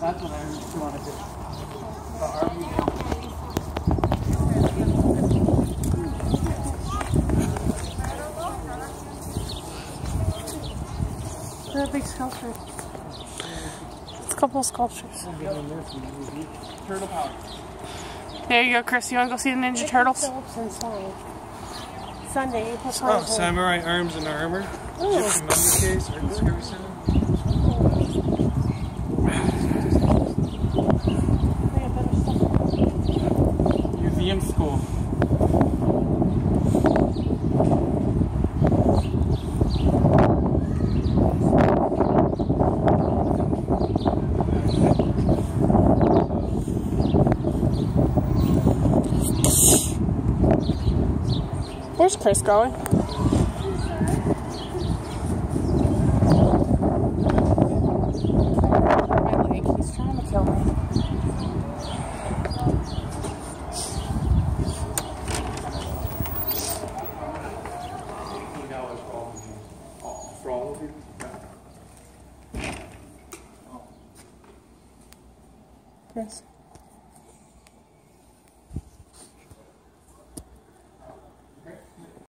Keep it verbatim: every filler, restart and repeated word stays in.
That's what I wanted to do. The army. They're a big sculpture. It's a couple of sculptures. Turtle power. There you go, Chris. You want to go see the Ninja Turtles? Sunday, April Oh, twenty-fourth. samurai arms and armor. Gypsy mummy case. Art Discovery Center. Museum school. Where's Chris going? He's trying to kill me. For all of you? Chris.